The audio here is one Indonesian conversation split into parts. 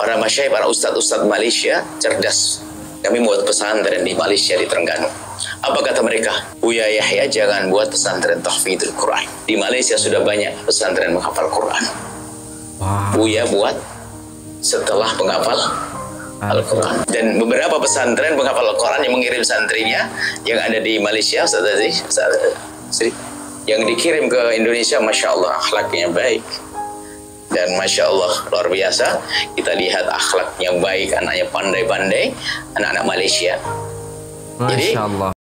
Para masyayikh, para ustadz-ustadz Malaysia cerdas. Kami buat pesantren di Malaysia, di Terengganu. Apa kata mereka? Buya Yahya, jangan buat pesantren tahfidzul Quran. Di Malaysia sudah banyak pesantren menghafal Quran. Buya buat setelah penghafal Al-Quran. Dan beberapa pesantren penghafal Al-Quran yang mengirim santrinya yang ada di Malaysia, yang dikirim ke Indonesia, Masya Allah, akhlaknya baik. Dan Masya Allah, luar biasa. Kita lihat akhlaknya baik, anaknya pandai-pandai, anak-anak Malaysia. Masya Allah.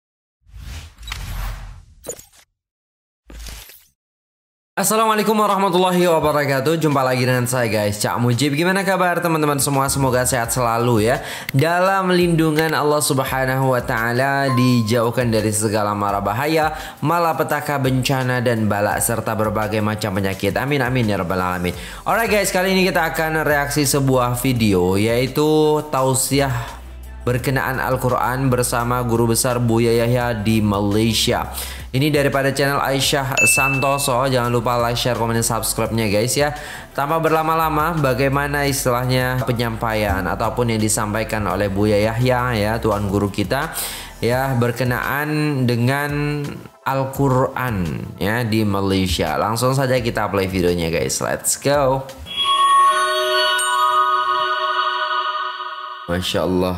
Assalamualaikum warahmatullahi wabarakatuh. Jumpa lagi dengan saya guys, Cak Mujib. Gimana kabar teman-teman semua? Semoga sehat selalu ya. Dalam lindungan Allah Subhanahu wa taala, dijauhkan dari segala mara bahaya, malapetaka, bencana dan bala serta berbagai macam penyakit. Amin amin ya rabbal alamin. Alright guys, kali ini kita akan reaksi sebuah video, yaitu tausiah berkenaan Al-Quran bersama guru besar Buya Yahya di Malaysia. Ini daripada channel Aisyah Santoso. Jangan lupa like, share, komen, dan subscribe-nya guys ya. Tanpa berlama-lama, bagaimana istilahnya penyampaian ataupun yang disampaikan oleh Buya Yahya ya, tuan guru kita ya, berkenaan dengan Al-Quran ya di Malaysia. Langsung saja kita play videonya guys. Let's go. Masya Allah.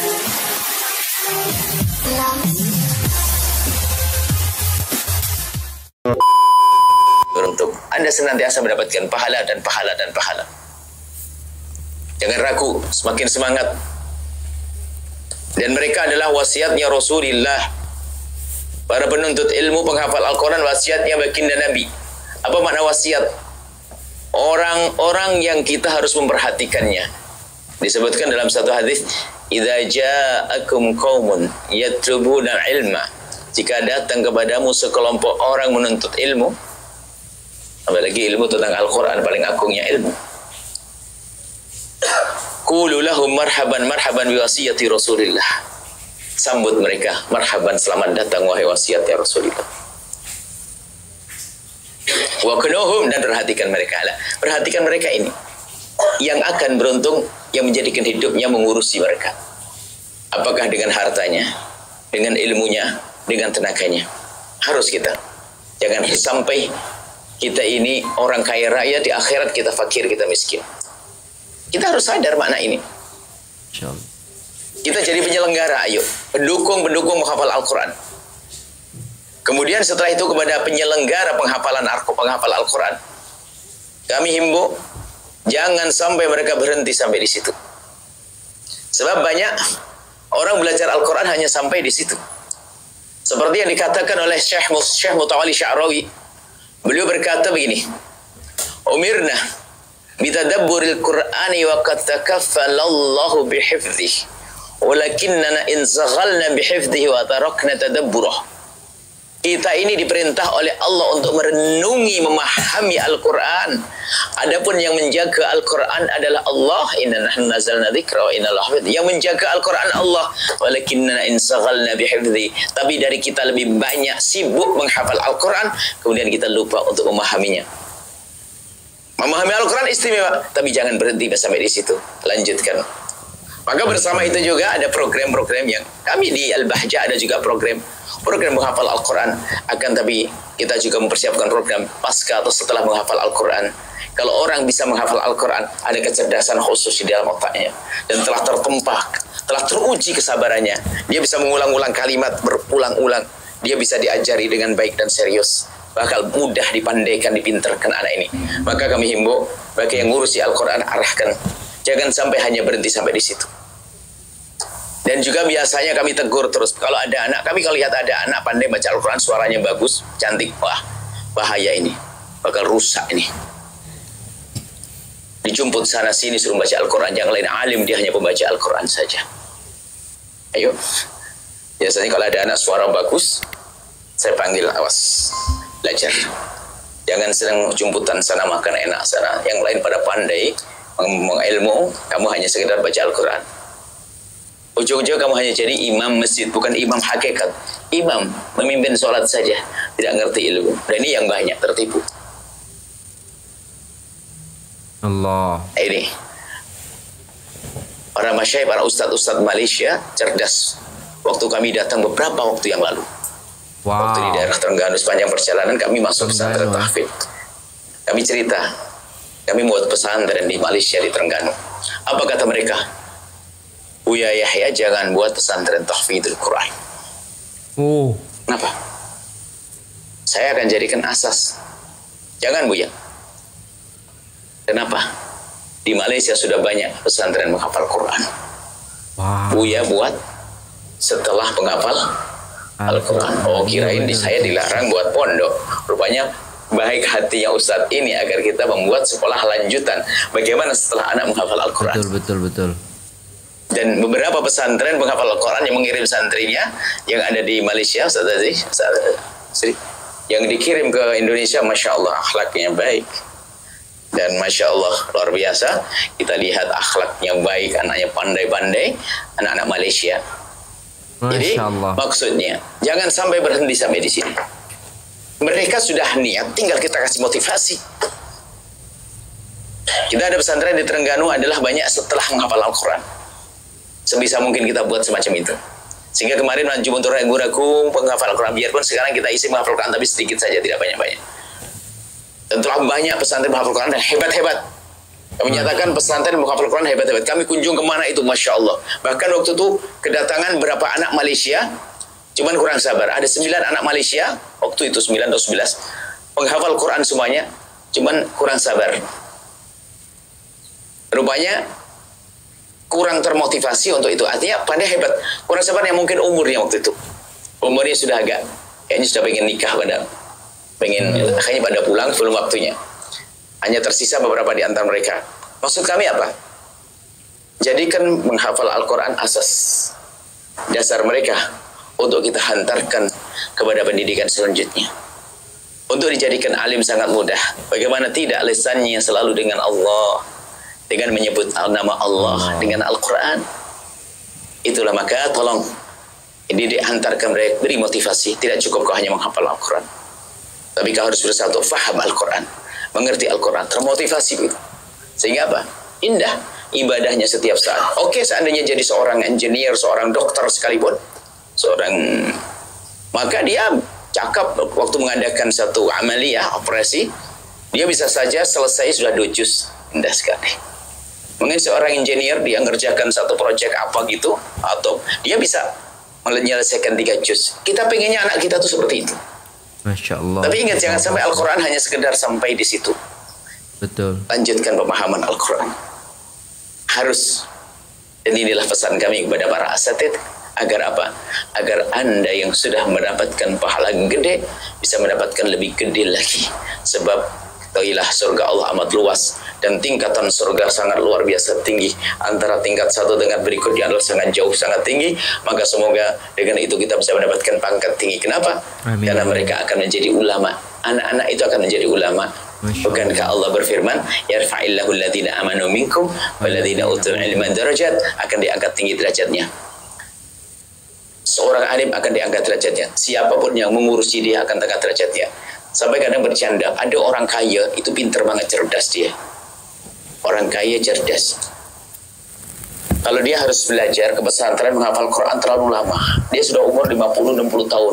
Untuk Anda senantiasa mendapatkan pahala dan pahala dan pahala. Jangan ragu, semakin semangat. Dan mereka adalah wasiatnya Rasulullah. Para penuntut ilmu penghafal Al-Quran, wasiatnya baginda Nabi. Apa makna wasiat? Orang-orang yang kita harus memperhatikannya. Disebutkan dalam satu hadis, "Idza ja'akum qaumun yatlubuna ilma." Jika datang kepadamu sekelompok orang menuntut ilmu, apalagi ilmu tentang Al-Quran, paling agungnya ilmu. Qulu lahum marhaban marhaban bi wasiyati Rasulillah. Sambut mereka, marhaban, selamat datang wahai wasiat ya Rasulullah. Wa kunuhum, dan perhatikan mereka. Perhatikan mereka ini yang akan beruntung, yang menjadikan hidupnya mengurusi mereka. Apakah dengan hartanya, dengan ilmunya, dengan tenaganya. Harus kita. Jangan sampai kita ini orang kaya raya, di akhirat kita fakir, kita miskin. Kita harus sadar makna ini. Kita jadi penyelenggara, ayo. Pendukung menghafal Al-Quran. Kemudian setelah itu kepada penyelenggara penghafal Al-Quran. Kami himbau, jangan sampai mereka berhenti sampai di situ. Sebab banyak orang belajar Al-Quran hanya sampai di situ. Seperti yang dikatakan oleh Syekh Mutawalli Sya'rawi. Beliau berkata begini, "Umirna bitadabburil Qur'ani wa qad takaffalallahu bihifdhihi, walakinnana in zaghalna bihifdhihi wa tarakna tadabburah." Kita ini diperintah oleh Allah untuk merenungi, memahami Al-Quran. Adapun yang menjaga Al-Quran adalah Allah. Inna nahnu nazzalna dzikra wa inna lahu lahafidz. Yang menjaga Al-Quran Allah. Walakinna insaghalna bihifdzi. Tapi dari kita lebih banyak sibuk menghafal Al-Quran, kemudian kita lupa untuk memahaminya. Memahami Al-Quran istimewa, tapi jangan berhenti sampai di situ. Lanjutkan. Maka bersama itu juga ada program-program yang kami di Al-Bahjah ada juga program menghafal Al-Quran. Akan tapi kita juga mempersiapkan program pasca atau setelah menghafal Al-Quran. Kalau orang bisa menghafal Al-Quran, ada kecerdasan khusus di dalam otaknya. Dan telah tertempah, telah teruji kesabarannya. Dia bisa mengulang-ulang kalimat berulang-ulang. Dia bisa diajari dengan baik dan serius. Bakal mudah dipandaikan, dipinterkan anak ini. Maka kami himbau, bagi yang ngurusi Al-Quran, arahkan. Jangan sampai hanya berhenti sampai di situ. Dan juga biasanya kami tegur terus. Kalau ada anak, kami kalau lihat ada anak pandai baca Al-Quran, suaranya bagus, cantik, wah, bahaya ini. Bakal rusak ini. Dijumput sana sini suruh baca Al-Quran, yang lain alim, dia hanya pembaca Al-Quran saja. Ayo. Biasanya kalau ada anak suara bagus, saya panggil, awas, belajar. Jangan sedang jumputan sana makan enak sana. Yang lain pada pandai, mengilmu, kamu hanya sekedar baca Al-Quran. Ujung-ujung kamu hanya jadi imam masjid, bukan imam hakikat. Imam, memimpin sholat saja, tidak ngerti ilmu. Dan ini yang banyak tertipu. Allah. Ini. Para masyayikh, para ustadz-ustadz Malaysia cerdas. Waktu kami datang beberapa waktu yang lalu. Waktu di daerah Terengganu, sepanjang perjalanan kami masuk pesantren tahfidz. Kami cerita, kami buat pesantren di Malaysia di Terengganu. Apa kata mereka? Buya Yahya, jangan buat pesantren tahfidzul Quran. Kenapa? Saya akan jadikan asas. Jangan Buya. Kenapa? Di Malaysia sudah banyak pesantren menghafal Quran. Buya buat setelah menghafal Al-Quran. Oh, kirain di saya dilarang buat pondok. Rupanya baik hatinya Ustadz ini agar kita membuat sekolah lanjutan. Bagaimana setelah anak menghafal Al-Quran? Betul. Dan beberapa pesantren menghafal Al-Quran yang mengirim santrinya yang ada di Malaysia, Ustaz Aziz, yang dikirim ke Indonesia, Masya Allah, akhlaknya baik. Dan Masya Allah, luar biasa. Kita lihat akhlaknya baik, anaknya pandai-pandai, anak-anak Malaysia. Jadi maksudnya jangan sampai berhenti sampai di sini. Mereka sudah niat, tinggal kita kasih motivasi. Kita ada pesantren di Terengganu adalah banyak setelah menghafal Al-Quran. Sebisa mungkin kita buat semacam itu. Sehingga kemarin maju untuk ragu-ragu penghafal Al-Quran. Biarpun sekarang kita isi menghafal Al-Quran, tapi sedikit saja, tidak banyak-banyak. Dan telah banyak pesantren menghafal Al-Quran dan hebat-hebat. Kami nyatakan pesantren menghafal Al-Quran hebat-hebat. Kami kunjung kemana itu, Masya Allah. Bahkan waktu itu kedatangan berapa anak Malaysia, cuman kurang sabar. Ada 9 anak Malaysia, waktu itu 9 atau 11, menghafal Quran semuanya, cuman kurang sabar. Rupanya kurang termotivasi untuk itu. Artinya pandai hebat. Kurang sabar yang mungkin umurnya waktu itu. Umurnya sudah agak, kayaknya sudah pengen nikah padahal. Akhirnya pada pulang sebelum waktunya. Hanya tersisa beberapa di antara mereka. Maksud kami apa? Jadikan menghafal Al-Quran asas dasar mereka untuk kita hantarkan kepada pendidikan selanjutnya. Untuk dijadikan alim sangat mudah. Bagaimana tidak, lisannya selalu dengan Allah, dengan menyebut nama Allah, dengan Al-Quran. Itulah maka tolong ini dihantarkan mereka, beri motivasi. Tidak cukup kau hanya menghafal Al-Quran, tapi kau harus berusaha untuk faham Al-Quran, mengerti Al-Quran, termotivasi itu. Sehingga apa? Indah ibadahnya setiap saat. Oke, seandainya jadi seorang engineer, seorang dokter sekalipun, maka dia cakap waktu mengadakan satu amaliyah, operasi, dia bisa saja selesai sudah 2 juz. Indah sekali. Mungkin seorang engineer dia ngerjakan satu proyek apa gitu, atau dia bisa menyelesaikan 3 juz. Kita pengennya anak kita tuh seperti itu. Masya Allah. Tapi ingat, jangan sampai Al-Quran hanya sekedar sampai di situ. Betul. Lanjutkan pemahaman Al-Quran. Harus. Dan inilah pesan kami kepada para asatid. Agar apa? Agar Anda yang sudah mendapatkan pahala gede bisa mendapatkan lebih gede lagi. Sebab ketahuilah surga Allah amat luas. Dan tingkatan surga sangat luar biasa tinggi. Antara tingkat satu dengan berikutnya adalah sangat jauh, sangat tinggi. Maka semoga dengan itu kita bisa mendapatkan pangkat tinggi. Kenapa? Amin. Karena mereka akan menjadi ulama. Anak-anak itu akan menjadi ulama. Bukankah Allah berfirman, yarfa'illahu alladhina amanu minkum walladhina utul ilma darajat, akan diangkat tinggi derajatnya. Seorang alim akan diangkat derajatnya. Siapapun yang mengurusi dia akan diangkat derajatnya. Sampai kadang bercanda, ada orang kaya itu pintar banget, cerdas dia. Orang kaya cerdas. Kalau dia harus belajar ke pesantren menghafal Quran terlalu lama, dia sudah umur 50-60 tahun.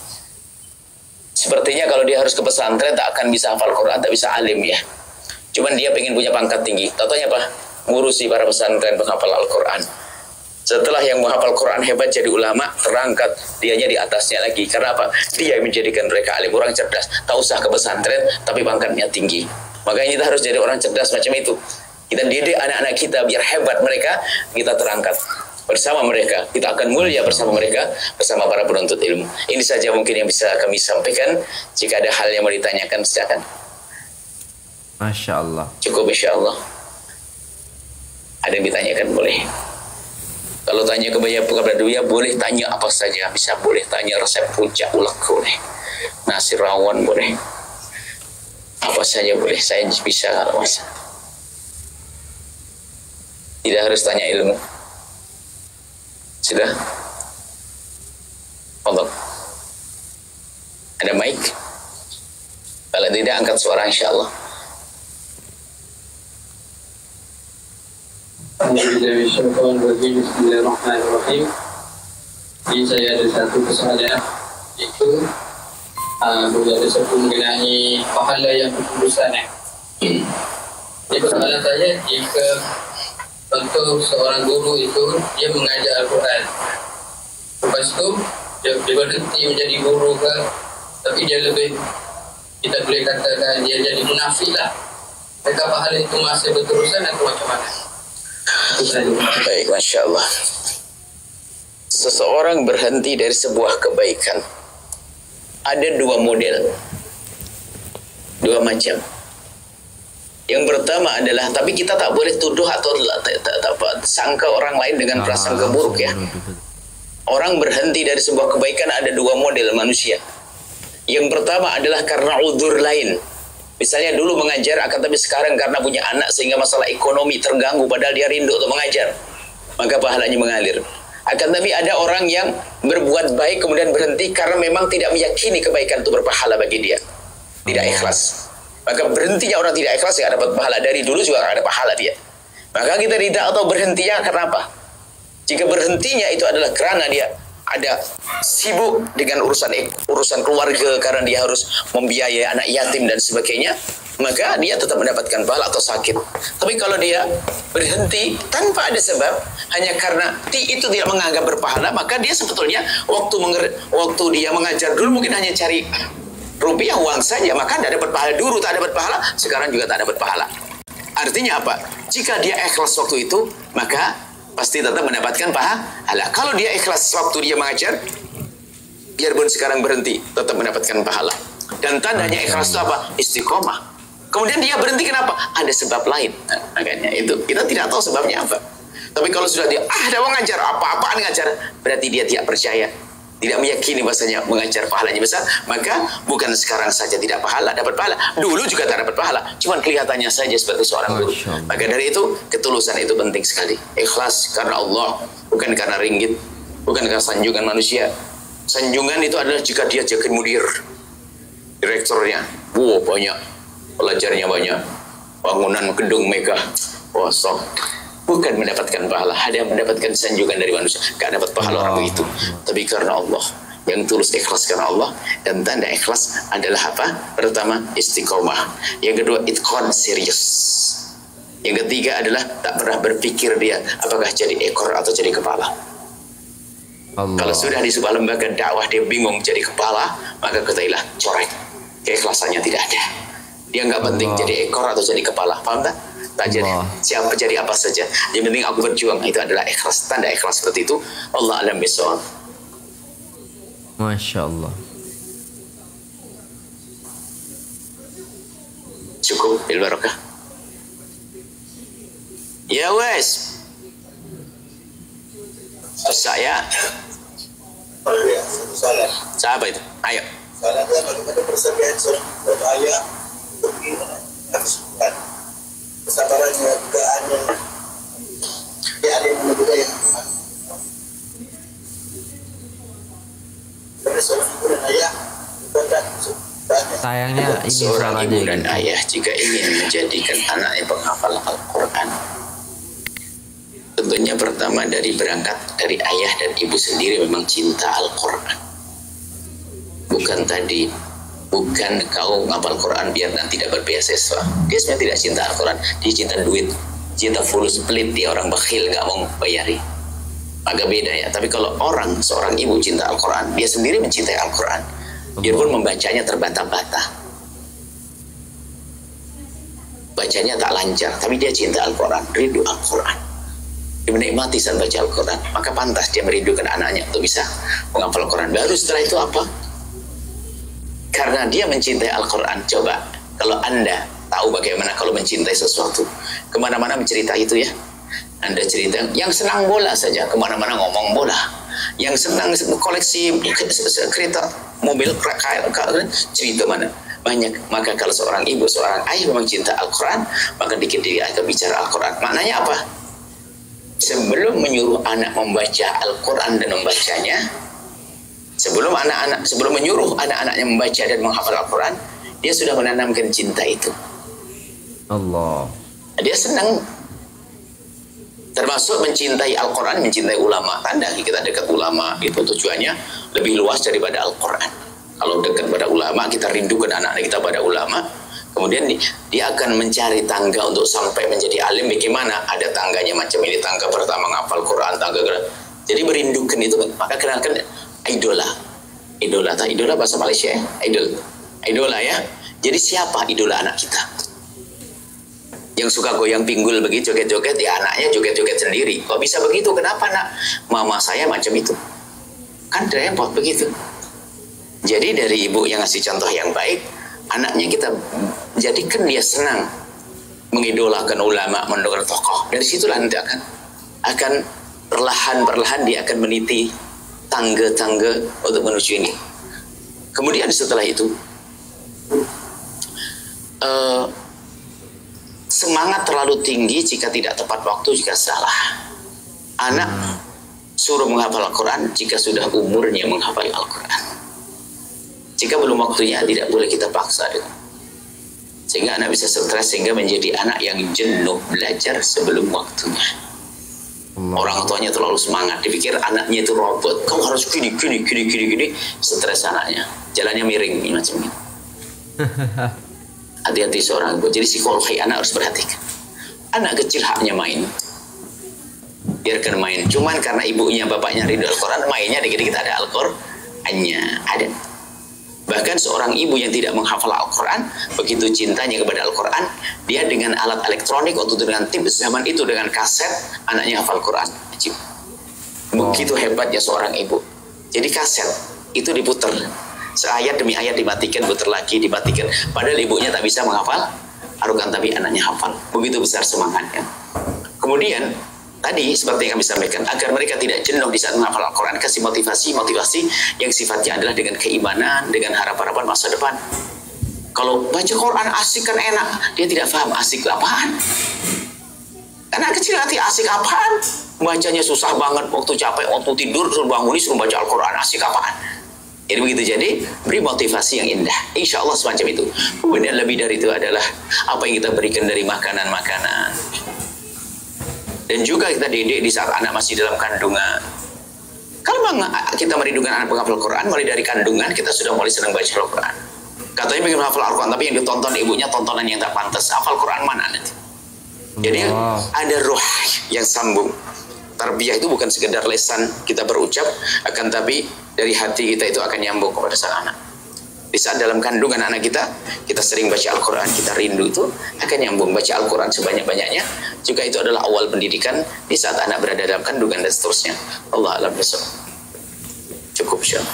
Sepertinya kalau dia harus ke pesantren tak akan bisa hafal Quran, tak bisa alim ya. Cuman dia pengen punya pangkat tinggi. Tatonya apa? Ngurusi para pesantren penghafal Al-Quran. Setelah yang menghafal Quran hebat jadi ulama, terangkat dianya di atasnya lagi. Karena apa? Dia yang menjadikan mereka alim, orang cerdas. Tak usah ke pesantren, tapi pangkatnya tinggi. Makanya kita harus jadi orang cerdas macam itu. Kita didik anak-anak kita biar hebat mereka, kita terangkat bersama mereka. Kita akan mulia bersama mereka, bersama para penuntut ilmu. Ini saja mungkin yang bisa kami sampaikan. Jika ada hal yang mau ditanyakan, silakan. Masya Allah. Cukup insya Allah. Ada yang ditanyakan, boleh. Kalau tanya kepada dia, boleh tanya apa saja. Bisa boleh tanya resep rujak ulek, boleh. Nasi rawon, boleh. Apa saja boleh. Saya bisa kalau masa. Tidak harus tanya ilmu. Sudah? Allah. Ada mic? Kalau tidak, angkat suara insya Allah. Bismillahirrahmanirrahim. Bismillahirrahmanirrahim. Jadi saya ada satu persoalan, yaitu ada satu mengenai pahala yang berterusan. Jadi persoalan saya, jika contoh seorang guru itu dia mengajar Al-Quran, lepas tu dia berhenti menjadi guru ke, tapi dia lebih, kita boleh katakan dia jadi munafik lah. Maka pahala itu masih berterusan atau macam mana? Baik, Masya Allah. Seseorang berhenti dari sebuah kebaikan. Ada dua model, dua macam. Yang pertama adalah, tapi kita tak boleh tuduh atau sangka orang lain dengan prasangka buruk ya. Orang berhenti dari sebuah kebaikan ada dua model manusia. Yang pertama adalah karena udzur lain. Misalnya dulu mengajar, akan tapi sekarang karena punya anak sehingga masalah ekonomi terganggu, padahal dia rindu untuk mengajar, maka pahalanya mengalir. Akan tapi ada orang yang berbuat baik kemudian berhenti karena memang tidak meyakini kebaikan itu berpahala bagi dia, tidak ikhlas. Maka berhentinya orang tidak ikhlas tidak dapat pahala. Dari dulu juga tidak ada pahala dia. Maka kita tidak tahu berhentinya karena apa. Jika berhentinya itu adalah karena dia ada sibuk dengan urusan keluarga, karena dia harus membiayai anak yatim dan sebagainya, maka dia tetap mendapatkan pahala atau sakit. Tapi kalau dia berhenti tanpa ada sebab, hanya karena itu tidak menganggap berpahala, maka dia sebetulnya waktu dia mengajar dulu mungkin hanya cari rupiah uang saja, maka tidak dapat pahala. Dulu tak dapat pahala, sekarang juga tak dapat pahala. Artinya apa? Jika dia ikhlas waktu itu, maka pasti tetap mendapatkan pahala. Kalau dia ikhlas waktu dia mengajar, biarpun sekarang berhenti, tetap mendapatkan pahala. Dan tandanya ikhlas itu apa? Istiqomah. Kemudian dia berhenti kenapa? Ada sebab lain. Makanya itu kita tidak tahu sebabnya apa. Tapi kalau sudah dia ada mengajar, apa-apaan ngajar, berarti dia tidak percaya, tidak meyakini bahasanya mengajar pahalanya besar, maka bukan sekarang saja tidak pahala, dapat pahala, dulu juga tak dapat pahala, cuman kelihatannya saja seperti seorang guru. Maka dari itu ketulusan itu penting sekali. Ikhlas karena Allah, bukan karena ringgit, bukan karena sanjungan manusia. Sanjungan itu adalah jika dia jadi mudir, direkturnya, banyak, pelajarnya banyak, bangunan gedung megah, sok. Bukan mendapatkan pahala, ada yang mendapatkan sanjungan dari manusia, gak dapat pahala orang begitu. Tapi karena Allah, yang tulus ikhlas karena Allah. Dan tanda ikhlas adalah apa? Pertama, istiqomah. Yang kedua, itqan, serius. Yang ketiga adalah tak pernah berpikir dia apakah jadi ekor atau jadi kepala. Allah. Kalau sudah di sebuah lembaga dakwah dia bingung jadi kepala, maka ketahuilah corek, keikhlasannya tidak ada. Dia nggak penting jadi ekor atau jadi kepala, paham tak? Tak jadi siapa, jadi apa saja, yang penting aku berjuang. Itu adalah ikhlas. Tanda ikhlas seperti itu. Allah alam bisawab. Masya Allah. Cukup bil barakah. Ya wes, saya siapa itu? Ayo. Salahnya bagaimana persediaan seorang ayah untuk kesabarannya, kegaannya, dia ada yang juga yang pada seorang ibu dan ayah sayangnya ini seorang ibu dan gitu. ayah jika ingin menjadikan anaknya penghafal Al-Quran, tentunya pertama dari berangkat dari ayah dan ibu sendiri memang cinta Al-Quran. Bukan kau ngapal Quran biar nanti dapat beasiswa. Dia sebenarnya tidak cinta Al-Quran, dia cinta duit, cinta fulus, pelit, dia orang bakhil, gak mau bayari. Agak beda ya. Tapi kalau seorang ibu cinta Al-Quran, dia sendiri mencintai Al-Quran, dia pun membacanya terbata-bata, bacanya tak lancar, tapi dia cinta Al-Quran, rindu Al-Quran, dia menikmati saat baca Al-Quran, maka pantas dia merindukan anaknya untuk bisa menghafal Al-Quran. Baru setelah itu apa? Karena dia mencintai Al-Quran. Coba kalau Anda tahu bagaimana kalau mencintai sesuatu, kemana-mana mencerita itu ya. Anda cerita, yang senang bola saja kemana-mana ngomong bola, yang senang koleksi kereta, mobil, cerita mana banyak. Maka kalau seorang ibu, seorang ayah memang cinta Al-Quran, maka dikit dia akan bicara Al-Quran. Maknanya apa? Sebelum menyuruh anak membaca Al-Quran dan membacanya, sebelum menyuruh anak-anaknya membaca dan menghafal Al-Quran, dia sudah menanamkan cinta itu. Allah. Dia senang. Termasuk mencintai Al-Quran, mencintai ulama. Tanda kita dekat ulama, itu tujuannya lebih luas daripada Al-Quran. Kalau dekat pada ulama, kita rindukan anak-anak kita pada ulama. Kemudian dia akan mencari tangga untuk sampai menjadi alim. Bagaimana? Ada tangganya macam ini. Tangga pertama ngapal Quran, tangga kedua. Jadi merindukan itu. Maka kenalkan idola. Idola bahasa Malaysia ya? Idola ya. Jadi siapa idola anak kita? Yang suka goyang pinggul begitu, joget-joget, ya anaknya joget-joget sendiri. Kok bisa begitu? Kenapa nak? Mama saya macam itu. Kan repot begitu. Jadi dari ibu yang ngasih contoh yang baik, anaknya kita jadikan dia senang mengidolakan ulama, mendongkrak tokoh. Dari situlah nanti akan perlahan-perlahan dia akan meniti tangga-tangga untuk menuju ini. Kemudian setelah itu, semangat terlalu tinggi jika tidak tepat waktu, jika salah. Anak suruh menghafal Al-Quran jika sudah umurnya menghafal Al-Quran. Jika belum waktunya, tidak boleh kita paksa. Sehingga anak bisa stres, sehingga menjadi anak yang jenuh belajar sebelum waktunya. Orang tuanya terlalu semangat, dipikir anaknya itu robot. Kamu harus gini, stres anaknya. Jalannya miring, macam ini. Hati-hati seorang ibu. Jadi psikologi anak harus perhatikan. Anak kecil haknya main, biarkan main. Cuman karena ibunya bapaknya rindu Al-Quran, mainnya dikit-dikit ada Al-Qurannya ada. Bahkan seorang ibu yang tidak menghafal Al-Quran, begitu cintanya kepada Al-Quran, dia dengan alat elektronik atau dengan tips zaman itu, dengan kaset, anaknya hafal Quran. Begitu hebatnya seorang ibu. Jadi kaset itu diputer, seayat demi ayat dimatikan, putar lagi, dimatikan. Padahal ibunya tak bisa menghafal Al-Quran, tapi anaknya hafal. Begitu besar semangatnya. Kemudian tadi seperti yang kami sampaikan, agar mereka tidak jenuh di saat menghafal Al-Quran, kasih motivasi yang sifatnya adalah dengan keimanan, dengan harapan-harapan masa depan. Kalau baca Quran asik kan enak, dia tidak paham asik apaan. Anak kecil nanti asik apaan? Bacanya susah banget, waktu capek, waktu tidur suruh bangun, suruh baca Al-Quran, asik apaan? Jadi begitu. Jadi beri motivasi yang indah, insya Allah semacam itu. Kemudian lebih dari itu adalah apa yang kita berikan dari makanan-makanan. Dan juga kita didik di saat anak masih dalam kandungan. Kalau memang kita merindukan anak menghafal Quran, mulai dari kandungan kita sudah mulai senang baca Al-Quran. Katanya pengen menghafal Al-Quran, tapi yang ditonton ibunya tontonan yang tak pantas. Hafal Quran mana nanti? Jadi ada ruh yang sambung. Tarbiyah itu bukan sekedar lesan kita berucap, akan tapi dari hati kita itu akan nyambung kepada sang anak. Di saat dalam kandungan anak kita sering baca Al-Quran, kita rindu itu akan nyambung. Baca Al-Quran sebanyak-banyaknya juga itu adalah awal pendidikan di saat anak berada dalam kandungan dan seterusnya. Allah alam besok. Cukup insyaallah.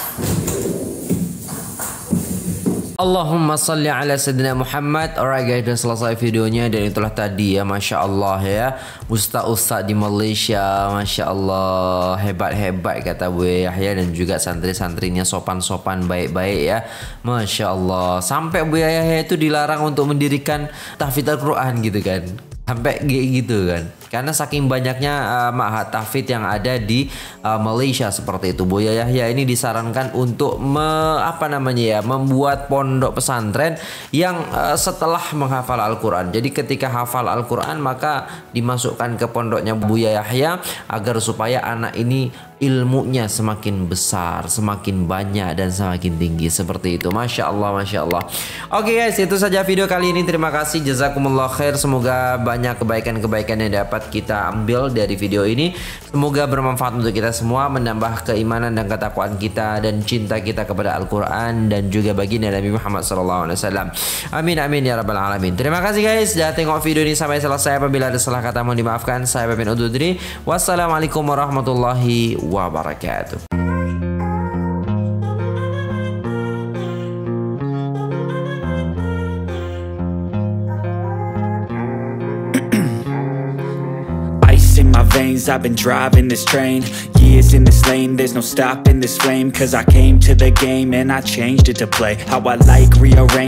Allahumma salli ala Sayyidina Muhammad. Alright guys, sudah selesai videonya. Dan itulah tadi ya, Masya Allah ya, Ustaz-Ustaz di Malaysia, Masya Allah, hebat-hebat kata Bu Yahya. Dan juga santri-santrinya sopan-sopan, baik-baik ya, Masya Allah. Sampai Bu Yahya itu dilarang untuk mendirikan tahfidz Al-Quran gitu kan, sampai gitu kan, karena saking banyaknya ma'had tahfidz yang ada di Malaysia seperti itu. Buya Yahya ini disarankan untuk membuat pondok pesantren yang setelah menghafal Al-Quran. Jadi ketika hafal Al-Quran maka dimasukkan ke pondoknya Buya Yahya, agar supaya anak ini ilmunya semakin besar, semakin banyak dan semakin tinggi seperti itu. Masya Allah, Masya Allah. Oke guys, itu saja video kali ini. Terima kasih, jazakumullah khair. Semoga banyak kebaikan-kebaikan yang dapat kita ambil dari video ini. Semoga bermanfaat untuk kita semua, menambah keimanan dan ketakwaan kita dan cinta kita kepada Al-Quran dan juga baginda Nabi Muhammad SAW. Amin amin ya rabbal alamin. Terima kasih guys sudah tengok video ini sampai selesai. Apabila ada salah kata mohon dimaafkan. Saya pamit undur diri. Wassalamualaikum warahmatullahi wabarakatuh. In my veins, I've been driving this train, years in this lane, there's no stopping this flame, cause I came to the game and I changed it to play how I like, rearrange